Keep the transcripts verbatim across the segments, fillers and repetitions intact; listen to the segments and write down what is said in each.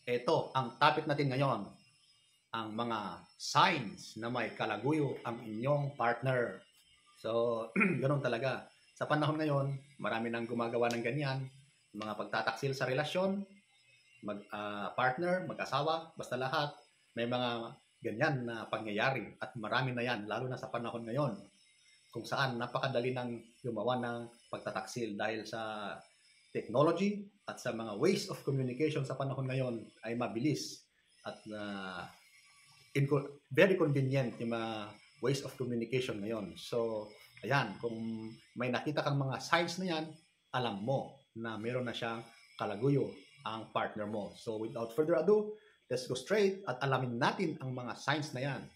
Ito, ang topic natin ngayon, ang mga signs na may kalaguyo ang inyong partner. So, ganun talaga. Sa panahon ngayon, marami nang gumagawa ng ganyan, mga pagtataksil sa relasyon, mag, uh, partner, mag-asawa, basta lahat, may mga ganyan na pangyayari at marami na yan, lalo na sa panahon ngayon, kung saan napakadali nang gumawa ng pagtataksil dahil sa technology at sa mga ways of communication sa panahon ngayon ay mabilis at uh, very convenient yung mga ways of communication ngayon. So, ayan, kung may nakita kang mga signs na yan, alam mo na meron na siyang kalaguyo ang partner mo. So, without further ado, let's go straight at alamin natin ang mga signs na yan.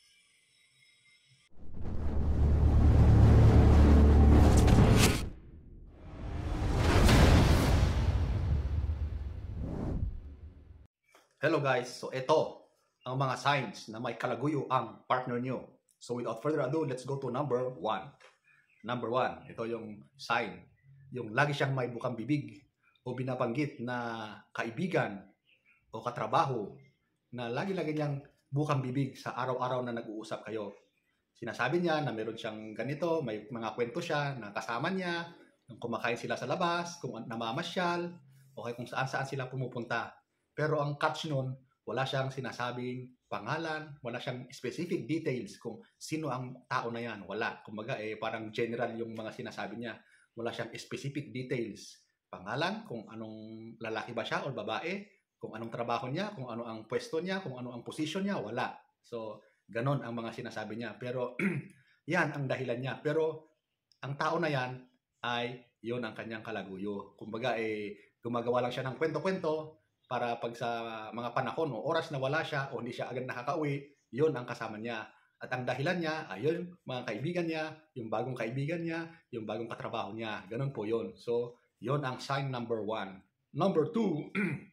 Hello guys, so ito ang mga signs na may kalaguyo ang partner nyo. So without further ado, let's go to number one. Number one, ito yung sign. Yung lagi siyang may bukang bibig o binabanggit na kaibigan o katrabaho na lagi-lagi niyang bukang bibig sa araw-araw na nag-uusap kayo. Sinasabi niya na meron siyang ganito, may mga kwento siya na kasama niya, kung kumakain sila sa labas, kung namamasyal, o kung saan-saan sila pumupunta. Pero ang catch nun, wala siyang sinasabing pangalan, wala siyang specific details kung sino ang tao na yan. Wala. Kumbaga, eh, parang general yung mga sinasabi niya. Wala siyang specific details. Pangalan, kung anong lalaki ba siya o babae, kung anong trabaho niya, kung ano ang pwesto niya, kung ano ang position niya, wala. So, ganon ang mga sinasabi niya. Pero, yan ang dahilan niya. Pero, ang tao na yan ay yun ang kanyang kalaguyo. Kumbaga, eh, gumagawa lang siya ng kwento-kwento, para pag sa mga panahon o oras na wala siya o hindi siya agad nakakauwi, yun ang kasama niya. At ang dahilan niya, ayun, mga kaibigan niya, yung bagong kaibigan niya, yung bagong katrabaho niya. Ganun po yun. So, yun ang sign number one. Number two,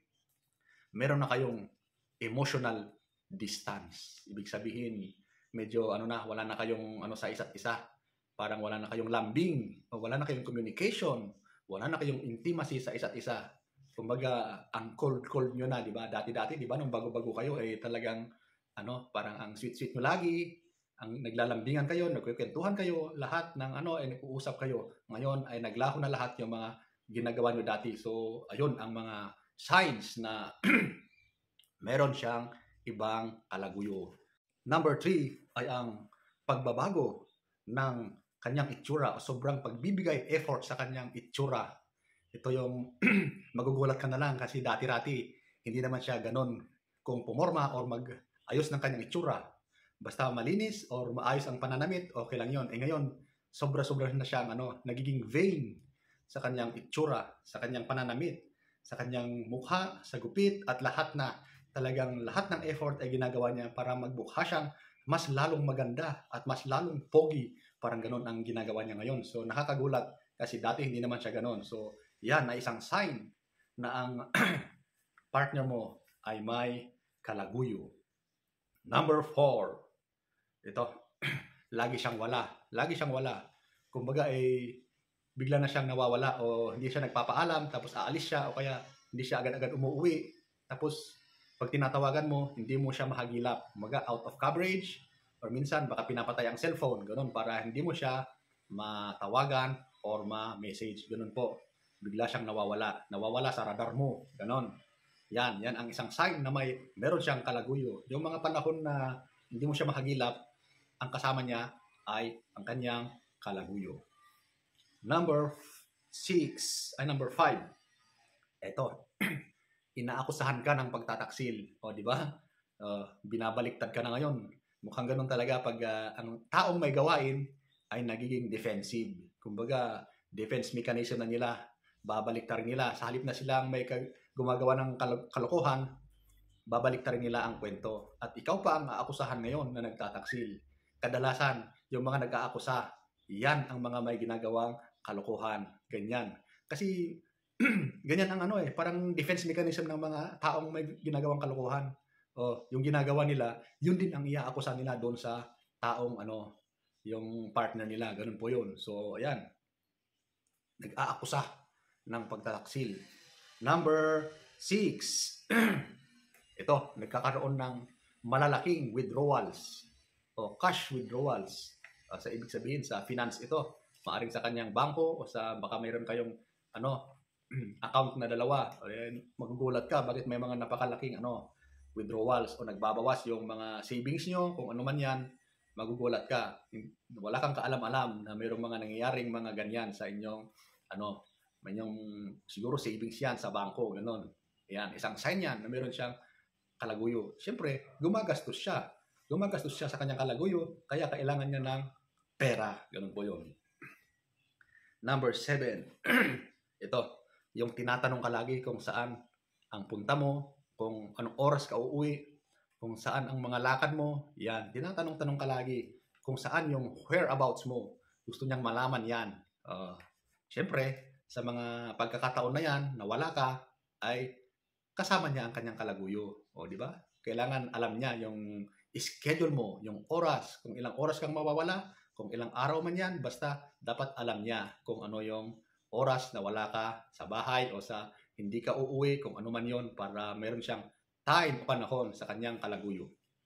meron na kayong emotional distance. Ibig sabihin, medyo ano na, wala na kayong ano sa isa't isa. Parang wala na kayong lambing, o wala na kayong communication, wala na kayong intimacy sa isa't isa. Kumbaga, ang cold-cold nyo na, di ba? Dati-dati, di ba, nung bago-bago kayo, eh talagang, ano, parang ang sweet-sweet nyo lagi, ang naglalambingan kayo, nagkukwentuhan kayo, lahat ng ano, ay nag-uusap kayo. Ngayon, ay naglaho na lahat yung mga ginagawa nyo dati. So, ayun, ang mga signs na meron siyang ibang kalaguyo. Number three ay ang pagbabago ng kanyang itsura o sobrang pagbibigay effort sa kanyang itsura. Ito yung magugulat ka na lang kasi dati-rati hindi naman siya ganon kung pumorma or mag-ayos ng kanyang itsura. Basta malinis or maayos ang pananamit, okay lang yon. Eh ngayon, sobra-sobra na siyang ano, nagiging vain sa kanyang itsura, sa kanyang pananamit, sa kanyang mukha, sa gupit at lahat na. Talagang lahat ng effort ay ginagawa niya para magmukha siyang mas lalong maganda at mas lalong pogi. Parang ganon ang ginagawa niya ngayon. So nakakagulat kasi dati hindi naman siya ganon. So yan na isang sign na ang partner mo ay may kalaguyo. Number four. Ito, lagi siyang wala. Lagi siyang wala. Kumbaga ay bigla na siyang nawawala o hindi siya nagpapaalam tapos aalis siya o kaya hindi siya agad-agad umuwi. Tapos pag tinatawagan mo, hindi mo siya mahagilap. Kumbaga out of coverage or minsan baka pinapatay ang cellphone. Ganun para hindi mo siya matawagan or ma-message. Ganun po. Bigla siyang nawawala. Nawawala sa radar mo. Ganon. Yan. Yan ang isang sign na may meron siyang kalaguyo. Yung mga panahon na hindi mo siya mahagilap, ang kasama niya ay ang kanyang kalaguyo. Number six, ay number five. Ito. Inaakusahan ka ng pagtataksil. O, di ba? Uh, binabaliktad ka na ngayon. Mukhang ganun talaga pag uh, ang taong may gawain ay nagiging defensive. Kumbaga, defense mechanism na nila. Babalik-tarin nila. Sa halip na silang may gumagawa ng kal kalokohan, babalik-tarin nila ang kwento. At ikaw pa ang aakusahan ngayon na nagtataksil. Kadalasan, yung mga nag-aakusa, yan ang mga may ginagawang kalokohan. Ganyan. Kasi, ganyan ang ano eh, parang defense mechanism ng mga taong may ginagawang kalokohan. O, yung ginagawa nila, yun din ang iaakusa nila doon sa taong ano, yung partner nila. Ganun po yun. So, ayan. Nag-aakusa ng pagtataksil. Number six. ito, nagkakaroon ng malalaking withdrawals o cash withdrawals. Uh, sa ibig sabihin sa finance ito, maaring sa kanyang bangko o sa baka mayroon kayong ano account na dalawa. Ayan, magugulat ka bakit may mga napakalaking ano withdrawals o nagbabawas yung mga savings nyo, kung ano man yan, magugulat ka. Wala kang kaalam-alam na mayroong mga nangyayaring mga ganyan sa inyong ano, inyong siguro savings yan sa bangko, gano'n. Yan, isang sign yan na mayroon siyang kalaguyo. Siyempre, gumagastos siya. Gumagastos siya sa kanyang kalaguyo, kaya kailangan niya ng pera. Ganun po yun. Number seven. Ito, yung tinatanong ka lagi kung saan ang punta mo, kung anong oras ka uuwi, kung saan ang mga lakad mo, yan. Tinatanong-tanong ka lagi kung saan yung whereabouts mo. Gusto niyang malaman yan. Uh, Siyempre, sa mga pagkakataon na yan, na wala ka, ay kasama niya ang kanyang kalaguyo. O, di ba? Kailangan alam niya yung schedule mo, yung oras, kung ilang oras kang mawawala, kung ilang araw man yan, basta dapat alam niya kung ano yung oras na wala ka sa bahay o sa hindi ka uuwi, kung ano man yon, para meron siyang time o panahon sa kanyang kalaguyo.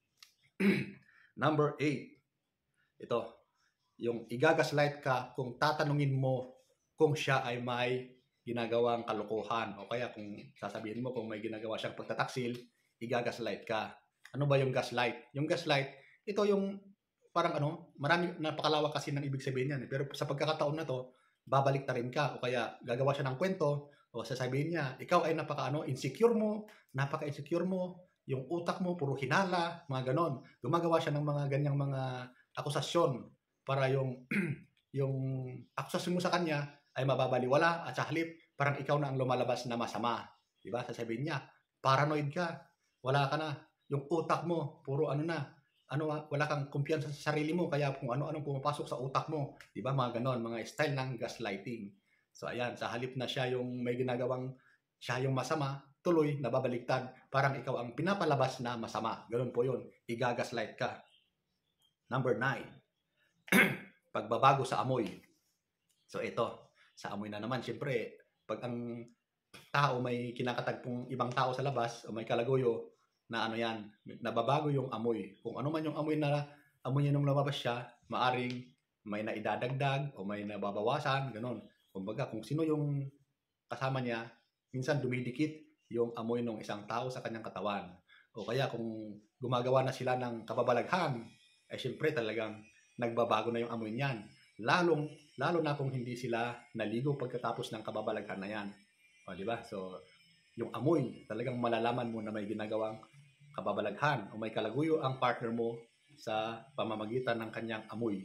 Number eight. Ito, yung igagaslight ka kung tatanungin mo kung siya ay may ginagawang kalokohan o kaya kung sasabihin mo kung may ginagawa siyang pagtataksil, igagaslight ka. Ano ba yung gaslight? Yung gaslight, ito yung parang ano, marami, napakalawak kasi ng ibig sabihin yan. Pero sa pagkakataon na to, babalik ta rin ka o kaya gagawa siya ng kwento o sasabihin niya, ikaw ay napaka ano, insecure mo, napaka-insecure mo, yung utak mo puro hinala, mga ganon. Gumagawa siya ng mga ganyang mga akusasyon para yung yung akusasyon mo sa kanya ay mababaliwala at sa halip parang ikaw na ang lumalabas na masama. Di ba? Sasabihin niya, paranoid ka, wala ka na, yung utak mo puro ano na, ano, wala kang kumpiyansa sa sarili mo, kaya kung ano-anong pumapasok sa utak mo, di ba, mga ganon, mga style ng gaslighting. So ayan, sa halip na siya yung may ginagawang, siya yung masama, tuloy, nababaliktad, parang ikaw ang pinapalabas na masama. Ganon po yun, igagaslight ka. Number nine, pagbabago sa amoy. So ito, sa amoy na naman, syempre, pag ang tao may kinakatagpong ibang tao sa labas, o may kalaguyo, na ano yan, nababago yung amoy. Kung ano man yung amoy na amoy niya nung lumabas siya, maaring may naidadagdag o may nababawasan, gano'n. Kumbaga, kung sino yung kasama niya, minsan dumidikit yung amoy ng isang tao sa kanyang katawan. O kaya kung gumagawa na sila ng kababalaghan, eh syempre talagang nagbabago na yung amoy niyan. Lalong, lalo na kung hindi sila naligo pagkatapos ng kababalaghan na yan. O, di ba? So, yung amoy, talagang malalaman mo na may ginagawang kababalaghan o may kalaguyo ang partner mo sa pamamagitan ng kanyang amoy.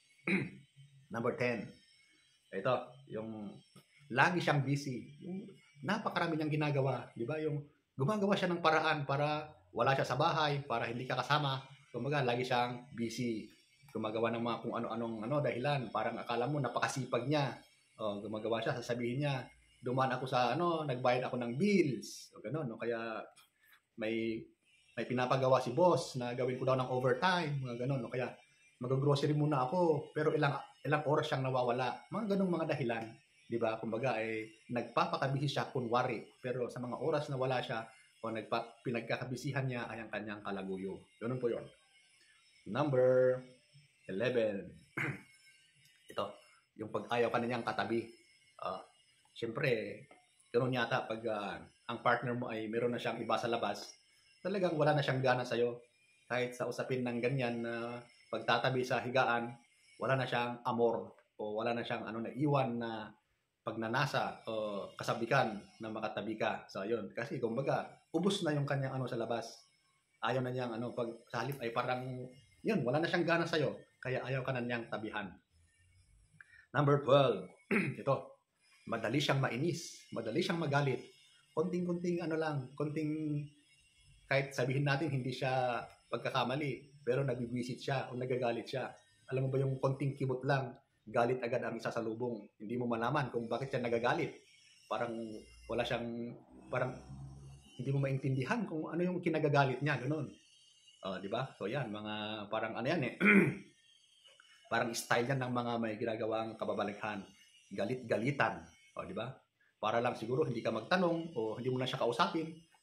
Number ten. Ito, yung lagi siyang busy. Yung napakarami niyang ginagawa. Di ba? Yung gumagawa siya ng paraan para wala siya sa bahay, para hindi ka kasama. Kumbaga, lagi siyang busy. Gumagawa ng mga kung ano-anong ano, dahilan. Parang akala mo napakasipag niya. O, gumagawa siya, sasabihin niya, dumaan ako sa ano, nagbayad ako ng bills. O gano'n, no? Kaya may may pinapagawa si boss na gawin ko daw ng overtime, mga gano'n, no? Kaya mag-grocery muna ako, pero ilang ilang oras siyang nawawala. Mga ganung mga dahilan, 'di ba? Kumbaga ay eh, nagpapakabisi siya kunwari, pero sa mga oras na wala siya o nagpa, pinagkakabisihan niya ay ang kanyang kalaguyo. Ganun po 'yon. Number eleven. Ito, yung pag-ayaw ka na niyang katabi. Uh, Siyempre, ganoon yata pag uh, ang partner mo ay meron na siyang iba sa labas, talagang wala na siyang gana sa'yo. Kahit sa usapin ng ganyan na uh, pagtatabi sa higaan, wala na siyang amor o wala na siyang ano na iwan na pagnanasa o kasabikan na makatabi ka. So, yun. Kasi kumbaga, ubos na yung kanyang ano sa labas. Ayaw na niyang ano, pag sa halip ay parang, yun, wala na siyang gana sa'yo. Kaya ayaw ka na niyang tabihan. Number twelve. Ito. Madali siyang mainis, madali siyang magalit. Konting-konting ano lang, konting kahit sabihin natin hindi siya pagkakamali, pero nagbibisit siya o nagagalit siya. Alam mo ba yung konting kibot lang, galit agad ang isasalubong. Hindi mo malaman kung bakit siya nagagalit. Parang wala siyang, parang hindi mo maintindihan kung ano yung kinagagalit niya, ganoon. Uh, di ba? So yan, mga parang ano yan eh. Parang style yan ng mga may ginagawang kababalaghan. Galit-galitan. O, di ba? Para lang siguro hindi ka magtanong o hindi mo na siya kausapin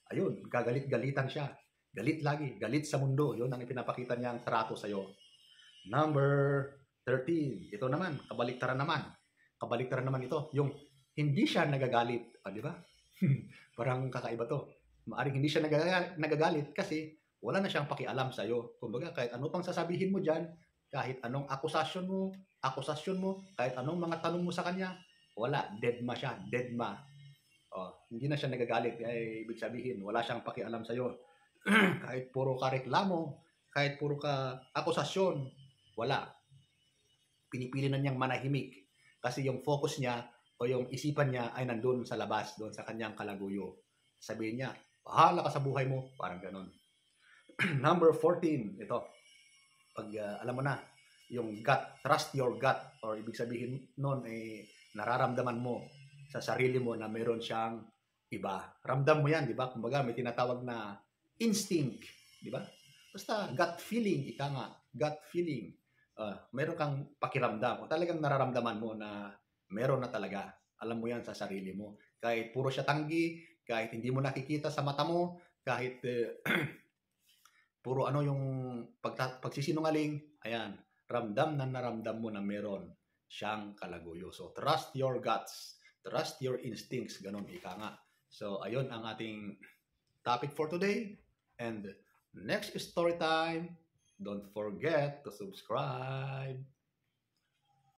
ayun, gagalit-galitan siya. Galit lagi, galit sa mundo. Yun ang ipinapakita niyang trato sa'yo. Number thirteen, ito naman, kabaliktaran naman. Kabaliktaran naman ito, yung hindi siya nagagalit. Ah, di ba? Parang kakaiba to. Maaring hindi siya nagaga- nagagalit kasi wala na siyang pakialam sa'yo. Kumbaga, kahit ano pang sasabihin mo dyan, kahit anong akusasyon mo, akusasyon mo, kahit anong mga tanong mo sa kanya, wala, deadma siya, deadma. Oh, hindi na siya nagagalit. Ay, ibig sabihin, wala siyang pakialam sa'yo. Kahit puro ka reklamo, kahit puro ka akusasyon, wala. Pinipili na niyang manahimik. Kasi yung focus niya o yung isipan niya ay nandun sa labas, doon sa kanyang kalaguyo. Sabihin niya, bahala ka sa buhay mo. Parang ganon. Number fourteen, ito. Pag uh, alam mo na, yung gut, trust your gut. Or ibig sabihin nun ay nararamdaman mo sa sarili mo na meron siyang iba. Ramdam mo yan, di ba? Kumbaga may tinatawag na instinct, di ba? Basta gut feeling, ika nga, gut feeling. Uh, meron kang pakiramdam o talagang nararamdaman mo na meron na talaga. Alam mo yan sa sarili mo. Kahit puro siya tanggi, kahit hindi mo nakikita sa mata mo, kahit uh, puro ano yung pag, pagsisinungaling, ayan, ramdam na naramdam mo na meron siyang kalaguyo. So, trust your guts. Trust your instincts. Ganon, ika nga. So, ayun ang ating topic for today. And next story time, don't forget to subscribe.